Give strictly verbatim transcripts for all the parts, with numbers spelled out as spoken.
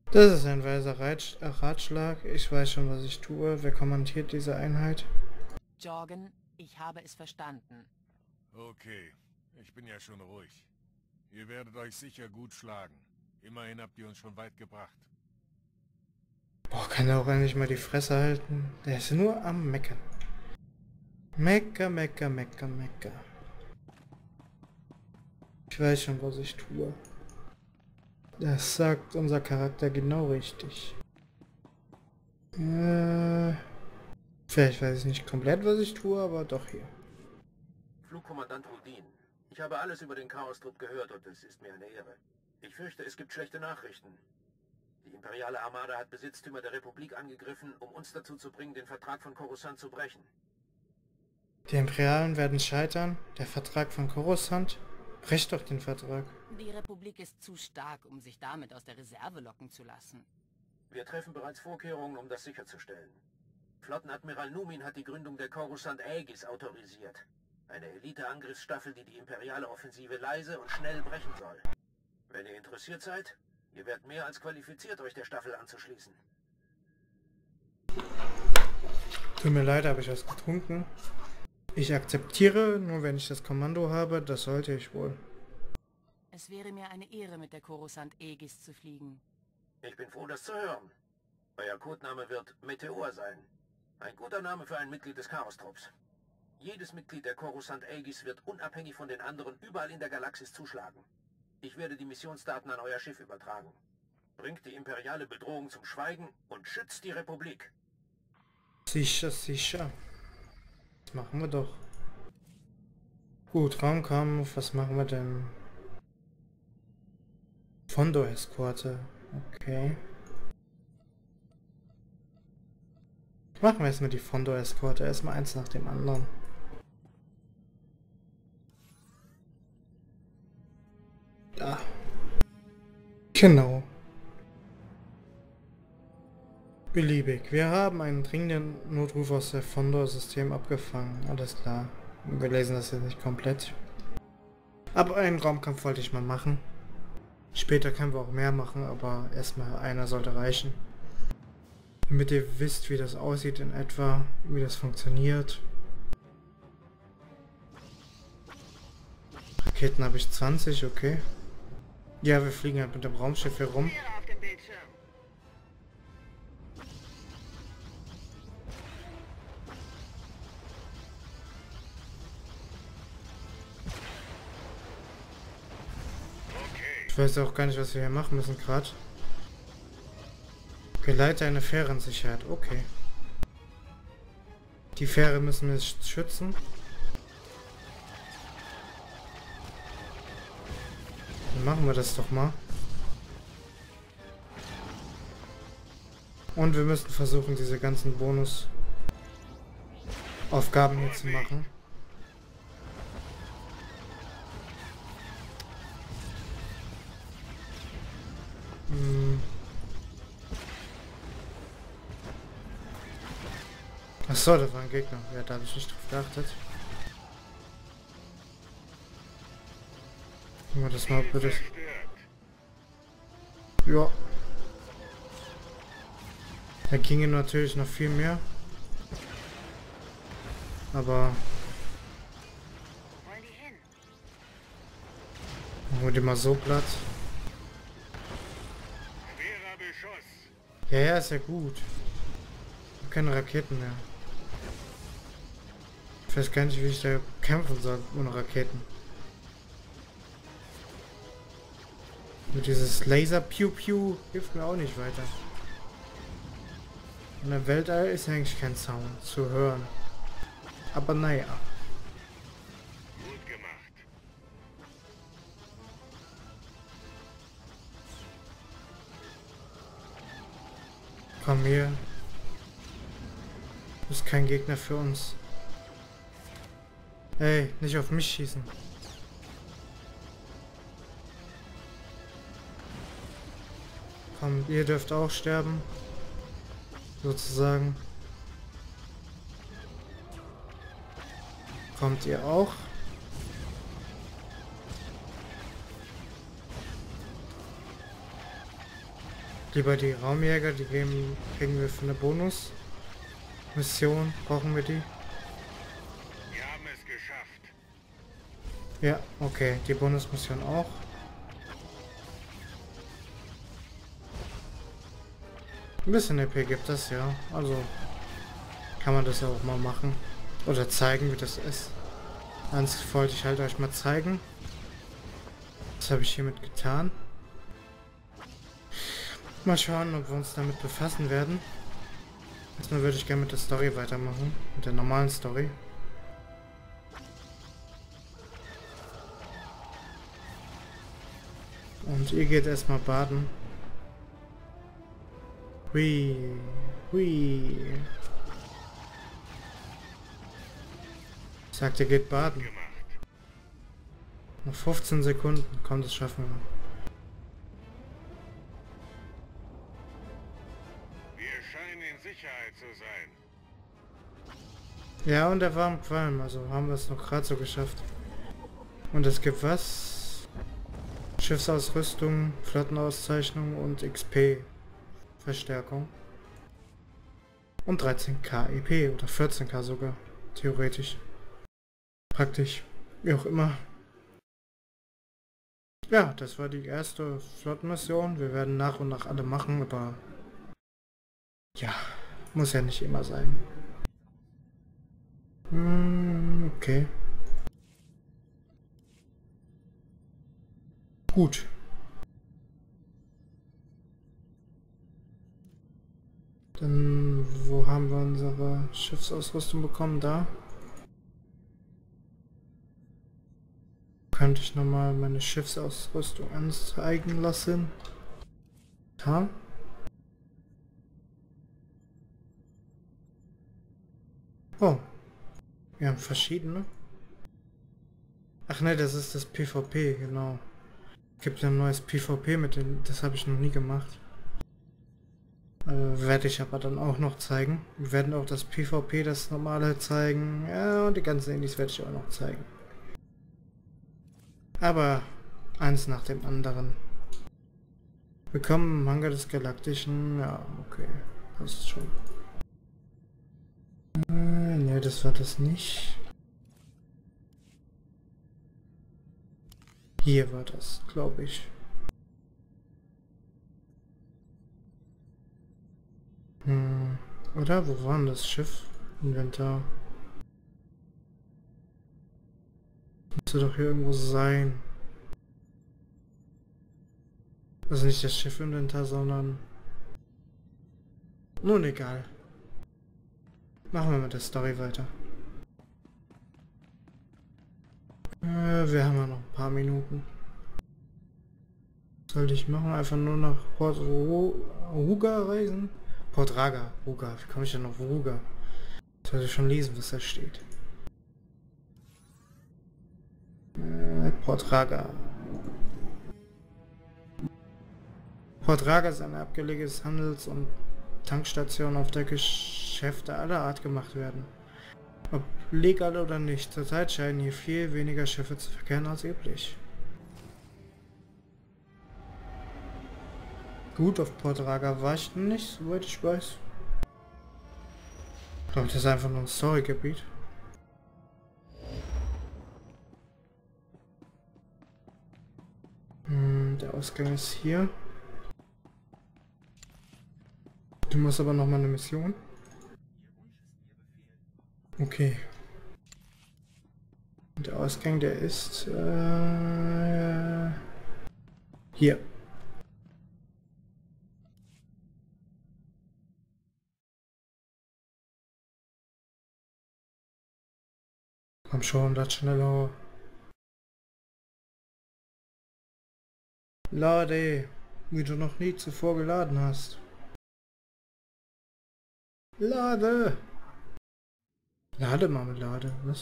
Das ist ein weiser Reitsch- äh, Ratschlag. Ich weiß schon, was ich tue. Wer kommandiert diese Einheit? Jorgen, ich habe es verstanden. Okay, ich bin ja schon ruhig. Ihr werdet euch sicher gut schlagen. Immerhin habt ihr uns schon weit gebracht. Boah, kann er auch endlich mal die Fresse halten? Der ist nur am Meckern. Mecker, mecker, mecker, mecker. Ich weiß schon, was ich tue. Das sagt unser Charakter genau richtig. Äh, vielleicht weiß ich nicht komplett, was ich tue, aber doch hier. Flugkommandant Rudin, ich habe alles über den Chaos-Trupp gehört und es ist mir eine Ehre. Ich fürchte, es gibt schlechte Nachrichten. Die imperiale Armada hat Besitztümer der Republik angegriffen, um uns dazu zu bringen, den Vertrag von Coruscant zu brechen. Die Imperialen werden scheitern. Der Vertrag von Coruscant? Brecht doch den Vertrag. Die Republik ist zu stark, um sich damit aus der Reserve locken zu lassen. Wir treffen bereits Vorkehrungen, um das sicherzustellen. Flottenadmiral Numin hat die Gründung der Coruscant Aegis autorisiert. Eine Elite-Angriffsstaffel, die die imperiale Offensive leise und schnell brechen soll. Wenn ihr interessiert seid, ihr werdet mehr als qualifiziert, euch der Staffel anzuschließen. Tut mir leid, habe ich was getrunken. Ich akzeptiere, nur wenn ich das Kommando habe, das sollte ich wohl. Es wäre mir eine Ehre, mit der Coruscant Aegis zu fliegen. Ich bin froh, das zu hören. Euer Codename wird Meteor sein. Ein guter Name für ein Mitglied des Chaos-Trupps. Jedes Mitglied der Coruscant Aegis wird unabhängig von den anderen überall in der Galaxis zuschlagen. Ich werde die Missionsdaten an euer Schiff übertragen. Bringt die imperiale Bedrohung zum Schweigen und schützt die Republik. Sicher, sicher. Das machen wir doch. Gut, Raumkampf, was machen wir denn? Fondo-Eskorte. Okay. Machen wir erstmal die Fondo-Eskorte. Erstmal eins nach dem anderen. Da. Genau. Beliebig. Wir haben einen dringenden Notruf aus der Fondo-System abgefangen. Alles klar. Wir lesen das jetzt nicht komplett. Aber einen Raumkampf wollte ich mal machen. Später können wir auch mehr machen, aber erstmal einer sollte reichen. Damit ihr wisst, wie das aussieht in etwa, wie das funktioniert. Raketen habe ich zwanzig, okay. Ja, wir fliegen halt mit dem Raumschiff hier rum. Ich weiß auch gar nicht, was wir hier machen müssen gerade. Geleite eine Fähre in Sicherheit. Okay. Die Fähre müssen wir schützen. Dann machen wir das doch mal. Und wir müssen versuchen, diese ganzen Bonus-Aufgaben hier zu machen. Hm. Achso, das war ein Gegner. Ja, da habe ich nicht drauf geachtet. Machen wir das mal bitte. Ja. Da ginge natürlich noch viel mehr. Aber... machen wir die mal so platt. Ja, ja, ist ja gut. Ich habe keine Raketen mehr. Ich weiß gar nicht, wie ich da kämpfen soll ohne Raketen. Nur dieses Laser-Pew-Pew hilft mir auch nicht weiter. In der Weltall ist eigentlich kein Sound zu hören. Aber naja. Gut gemacht. Komm hier. Du bist kein Gegner für uns. Hey, nicht auf mich schießen. Komm, ihr dürft auch sterben. Sozusagen. Kommt ihr auch? Lieber die Raumjäger, die geben, kriegen wir für eine Bonus-Mission. Brauchen wir die? Wir haben es geschafft. Ja, okay. Die Bonusmission auch. Ein bisschen E P gibt das, ja. Also kann man das ja auch mal machen. Oder zeigen, wie das ist. Eins wollte ich halt euch mal zeigen. Das habe ich hiermit getan. Mal schauen, ob wir uns damit befassen werden. Erstmal würde ich gerne mit der Story weitermachen. Mit der normalen Story. Und ihr geht erstmal baden. Hui. Hui. Sagt, ihr geht baden. Noch fünfzehn Sekunden. Komm, das schaffen wir. Wir scheinen in Sicherheit zu sein. Ja, und er war am Qualm, also haben wir es noch gerade so geschafft. Und es gibt was? Schiffsausrüstung, Flottenauszeichnung und X P Verstärkung. Und dreizehn K E P oder vierzehn K sogar, theoretisch. Praktisch, wie auch immer. Ja, das war die erste Flottenmission. Wir werden nach und nach alle machen, aber ja, muss ja nicht immer sein. Hm, okay. Gut. Dann, wo haben wir unsere Schiffsausrüstung bekommen? Da. Könnte ich nochmal meine Schiffsausrüstung anzeigen lassen. Da. Oh. Wir haben verschiedene. Ach ne, das ist das PvP, genau. Gibt ja ein neues PvP mit den. Das habe ich noch nie gemacht. Äh, werde ich aber dann auch noch zeigen. Wir werden auch das PvP, das normale zeigen. Ja, und die ganzen Indies werde ich auch noch zeigen. Aber eins nach dem anderen. Willkommen im Hangar des Galaktischen. Ja, okay. Passt schon. Äh, ne, das war das nicht. Hier war das, glaube ich. Hm, oder? Wo war denn das Schiff? Inventar. Müsste doch hier irgendwo sein. Also nicht das Schiff-Inventar, sondern... Nun egal. Machen wir mit der Story weiter. Äh, wir haben ja noch ein paar Minuten. Was sollte ich machen? Einfach nur nach Port Ruga reisen? Port Raga. Ruga. Wie komme ich denn auf Ruga? Ich sollte schon lesen, was da steht. Äh, Port Raga. Port Raga ist ein abgelegenes Handels- und Tankstation, auf der Geschäfte aller Art gemacht werden. Ob legal oder nicht, zurzeit scheinen hier viel weniger Schiffe zu verkehren als üblich. Gut, auf Port Raga war ich nicht, soweit ich weiß. Ich glaube, das ist einfach nur ein Storygebiet. Hm, der Ausgang ist hier. Du musst aber noch mal eine Mission. Okay. Und der Ausgang, der ist äh, hier. Komm schon, das schneller. Lade, wie du noch nie zuvor geladen hast. Lade! Lademarmelade, was?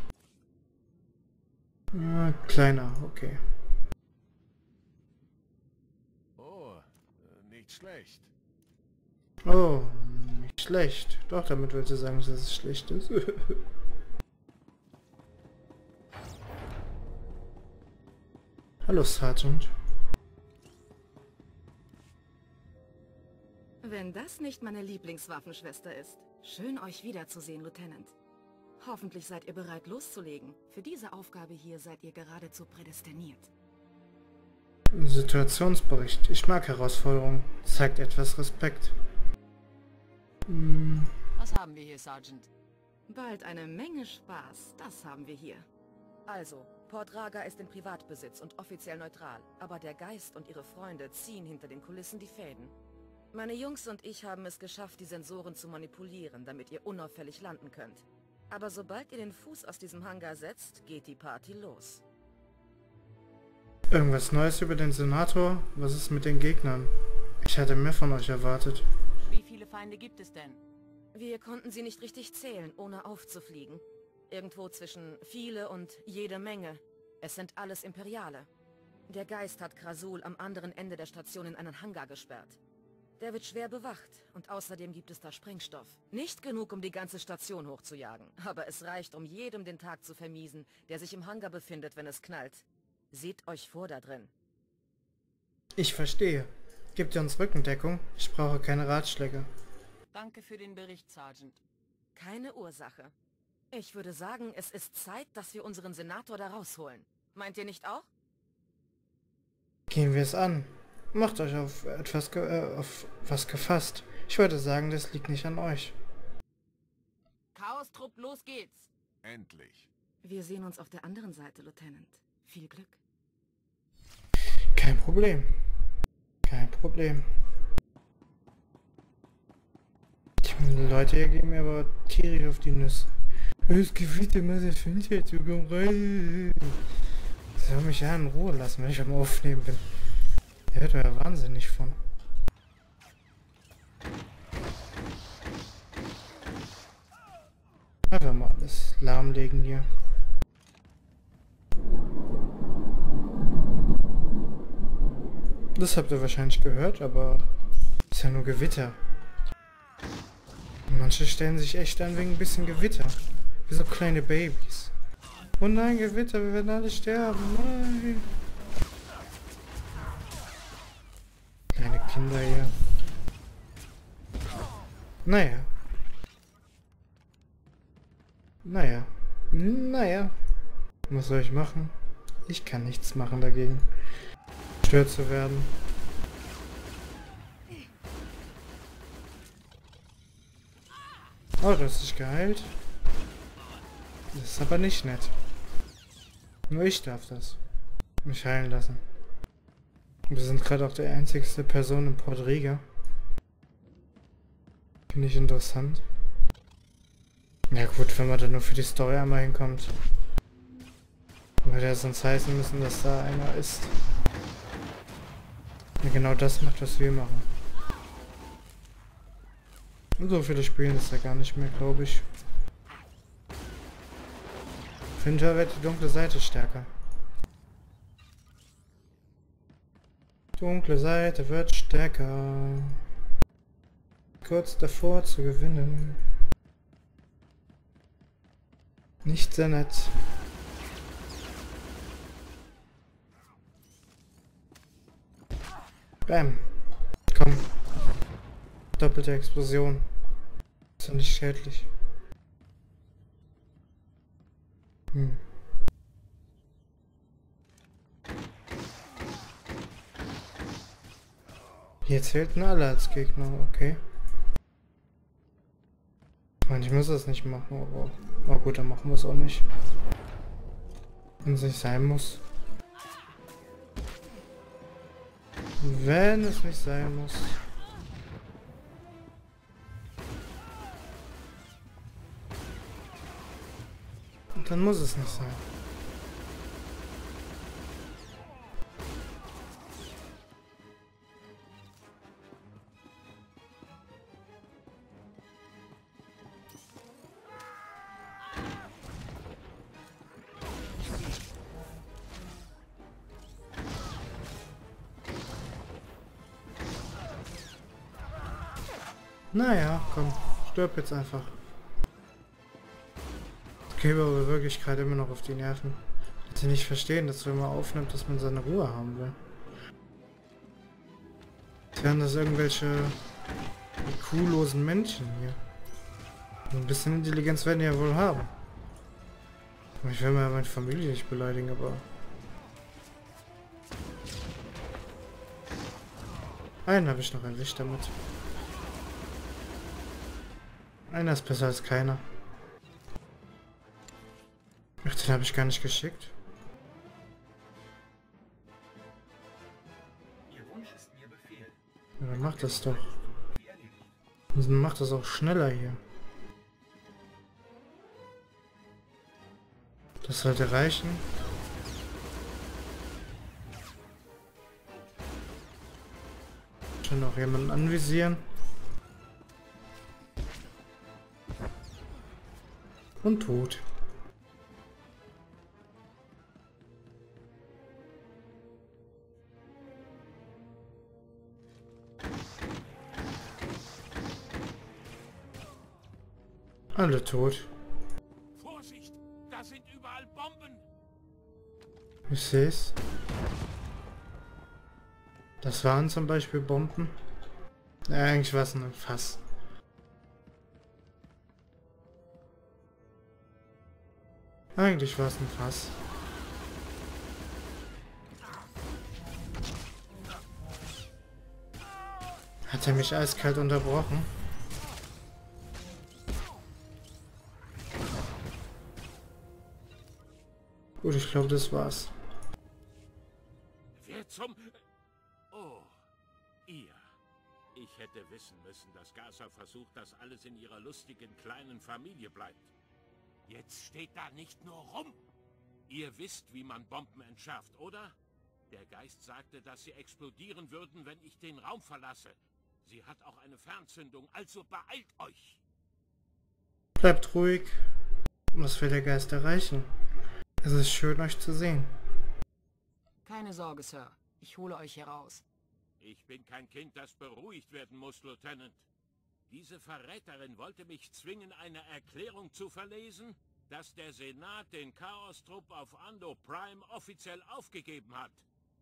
Ah, kleiner, okay. Oh, äh, nicht schlecht. Oh, nicht schlecht. Doch, damit willst du sagen, dass es schlecht ist. Hallo, Sergeant. wenn das nicht meine Lieblingswaffenschwester ist. Schön, euch wiederzusehen, Lieutenant. Hoffentlich seid ihr bereit, loszulegen. Für diese Aufgabe hier seid ihr geradezu prädestiniert. Situationsbericht. Ich mag Herausforderungen. Zeigt etwas Respekt. Hm. Was haben wir hier, Sergeant? Bald eine Menge Spaß. Das haben wir hier. Also, Port Raga ist in Privatbesitz und offiziell neutral. Aber der Geist und ihre Freunde ziehen hinter den Kulissen die Fäden. Meine Jungs und ich haben es geschafft, die Sensoren zu manipulieren, damit ihr unauffällig landen könnt. Aber sobald ihr den Fuß aus diesem Hangar setzt, geht die Party los. Irgendwas Neues über den Senator? Was ist mit den Gegnern? Ich hatte mehr von euch erwartet. Wie viele Feinde gibt es denn? Wir konnten sie nicht richtig zählen, ohne aufzufliegen. Irgendwo zwischen viele und jede Menge. Es sind alles Imperiale. Der Geist hat Krasul am anderen Ende der Station in einen Hangar gesperrt. Der wird schwer bewacht und außerdem gibt es da Sprengstoff. Nicht genug, um die ganze Station hochzujagen, aber es reicht, um jedem den Tag zu vermiesen, der sich im Hangar befindet, wenn es knallt. Seht euch vor da drin. Ich verstehe. Gebt ihr uns Rückendeckung? Ich brauche keine Ratschläge. Danke für den Bericht, Sergeant. Keine Ursache. Ich würde sagen, es ist Zeit, dass wir unseren Senator da rausholen. Meint ihr nicht auch? Gehen wir es an. Macht euch auf etwas ge äh, auf was gefasst. Ich würde sagen, das liegt nicht an euch. Chaos-Trupp, los geht's! Endlich. Wir sehen uns auf der anderen Seite, Lieutenant. Viel Glück. Kein Problem. Kein Problem. Die Leute hier gehen mir aber tierisch auf die Nüsse. Es gibt immer sehr Fünfzig, komm rein. Sie sollen mich ja in Ruhe lassen, wenn ich am Aufnehmen bin. Ihr hört ja wahnsinnig von. Einfach mal alles lahmlegen hier. Das habt ihr wahrscheinlich gehört, aber ist ja nur Gewitter. Manche stellen sich echt an wegen ein bisschen Gewitter. Wie so kleine Babys. Oh nein, Gewitter, wir werden alle sterben. Nein. Kleine Kinder hier. Naja. Naja. Naja. Was soll ich machen? Ich kann nichts machen dagegen. Gestört zu werden. Oh, du hast dich geheilt. Das ist aber nicht nett. Nur ich darf das. Mich heilen lassen. Wir sind gerade auch die einzigste Person in Port Riga. Finde ich interessant. Ja gut, wenn man da nur für die Story einmal hinkommt. Würde ja sonst heißen müssen, dass da einer ist. Der genau das macht, was wir machen. Und so viele spielen ist ja gar nicht mehr, glaube ich. Auf jeden Fall wird die dunkle Seite stärker. Dunkle Seite wird stärker. Kurz davor zu gewinnen. Nicht sehr nett. Bam. Komm. Doppelte Explosion. Ist doch nicht schädlich. Hm. Hier zählten alle als Gegner, okay. Ich meine, ich muss das nicht machen, aber... Oh gut, dann machen wir es auch nicht. Wenn es nicht sein muss. Wenn es nicht sein muss. Dann muss es nicht sein. Naja, komm, stirb jetzt einfach. Okay, aber wirklich gerade immer noch auf die Nerven. Dass sie nicht verstehen, dass wenn man aufnimmt, dass man seine Ruhe haben will. Wären das irgendwelche Die kuhlosen Menschen hier. So ein bisschen Intelligenz werden die ja wohl haben. Ich will mal meine Familie nicht beleidigen, aber... Einen habe ich noch erwischt damit. Einer ist besser als keiner. Ach, den habe ich gar nicht geschickt. Ja, dann macht das doch. Dann macht das auch schneller hier. Das sollte reichen. Schon noch jemanden anvisieren. Und tot. Alle tot. Vorsicht! Da sind überall Bomben! Ich seh's. Das waren zum Beispiel Bomben. Ja, eigentlich war es ein Fass. Eigentlich war es ein Fass. Hat er mich eiskalt unterbrochen? Gut, ich glaube, das war's. Wer zum... Oh, ihr. Ich hätte wissen müssen, dass Gaza versucht, dass alles in ihrer lustigen kleinen Familie bleibt. Jetzt steht da nicht nur rum. Ihr wisst, wie man Bomben entschärft, oder? Der Geist sagte, dass sie explodieren würden, wenn ich den Raum verlasse. Sie hat auch eine Fernzündung, also beeilt euch. Bleibt ruhig. Was will der Geist erreichen? Es ist schön, euch zu sehen. Keine Sorge, Sir. Ich hole euch heraus. Ich bin kein Kind, das beruhigt werden muss, Lieutenant. Diese Verräterin wollte mich zwingen, eine Erklärung zu verlesen, dass der Senat den Chaos-Trupp auf Ando Prime offiziell aufgegeben hat.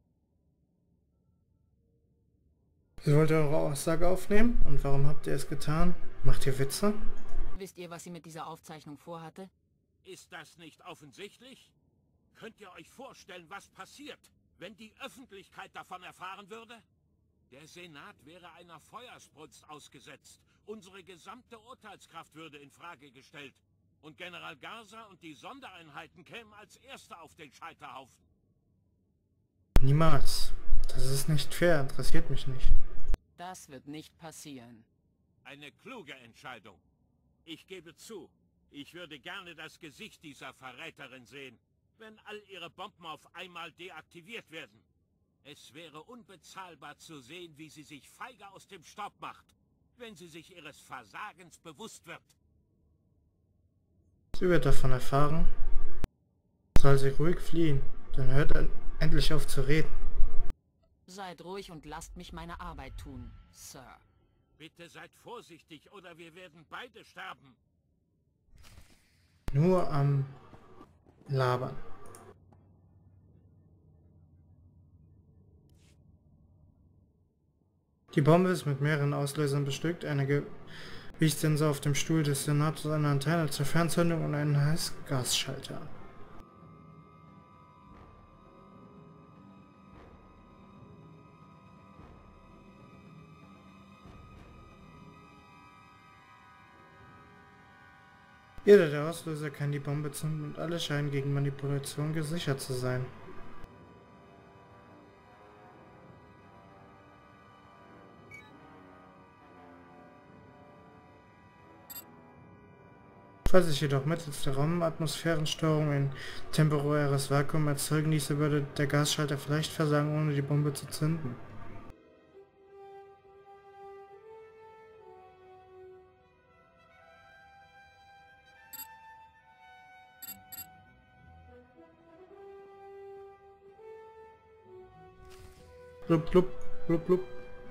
Sie wollte eure Aussage aufnehmen? Und warum habt ihr es getan? Macht ihr Witze? Wisst ihr, was sie mit dieser Aufzeichnung vorhatte? Ist das nicht offensichtlich? Könnt ihr euch vorstellen, was passiert, wenn die Öffentlichkeit davon erfahren würde? Der Senat wäre einer Feuersbrunst ausgesetzt. Unsere gesamte Urteilskraft würde in Frage gestellt. Und General Garza und die Sondereinheiten kämen als Erste auf den Scheiterhaufen. Niemals. Das ist nicht fair, interessiert mich nicht. Das wird nicht passieren. Eine kluge Entscheidung. Ich gebe zu, ich würde gerne das Gesicht dieser Verräterin sehen, wenn all ihre Bomben auf einmal deaktiviert werden. Es wäre unbezahlbar zu sehen, wie sie sich feige aus dem Staub macht, wenn sie sich ihres Versagens bewusst wird. Sie wird davon erfahren. Soll sie ruhig fliehen, dann hört er endlich auf zu reden. Seid ruhig und lasst mich meine Arbeit tun, Sir. Bitte seid vorsichtig, oder wir werden beide sterben. Nur am Labern. Die Bombe ist mit mehreren Auslösern bestückt, einer Gewichtssensor auf dem Stuhl des Senators, eine Antenne zur Fernzündung und einen Heißgasschalter. Jeder der Auslöser kann die Bombe zünden und alle scheinen gegen Manipulation gesichert zu sein. Falls ich jedoch mittels der Raumatmosphärensteuerung ein temporäres Vakuum erzeugen ließe, würde der Gasschalter vielleicht versagen, ohne die Bombe zu zünden. Blub, blub, blub, blub.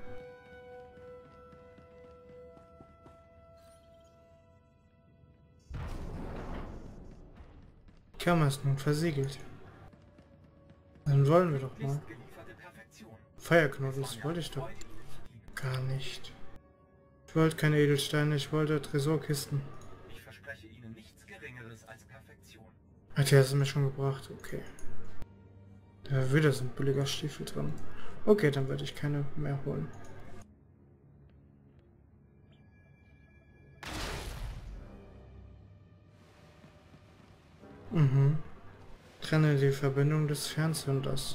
Die Kammer ist nun versiegelt. Dann wollen wir doch mal. Feuerknoten, das wollte ich doch gar nicht. Ich wollte keine Edelsteine, ich wollte Tresorkisten. Ich verspreche Ihnen nichts Geringeres als Perfektion. Hat die hast du mir schon gebracht, okay. Da wieder so ein billiger Stiefel drin. Okay, dann werde ich keine mehr holen. Mhm. Trenne die Verbindung des Fernzünders.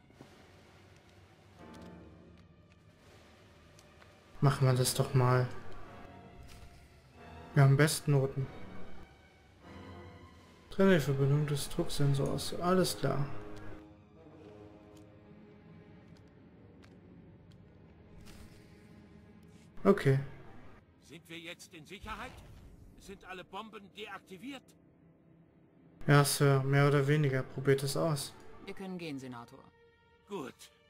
Machen wir das doch mal. Wir haben Bestnoten. Trenne die Verbindung des Drucksensors. Alles klar. Okay. Sind wir jetzt in Sicherheit? Sind alle Bomben deaktiviert? Ja, Sir, mehr oder weniger. Probiert es aus. Wir können gehen, Senator. Gut.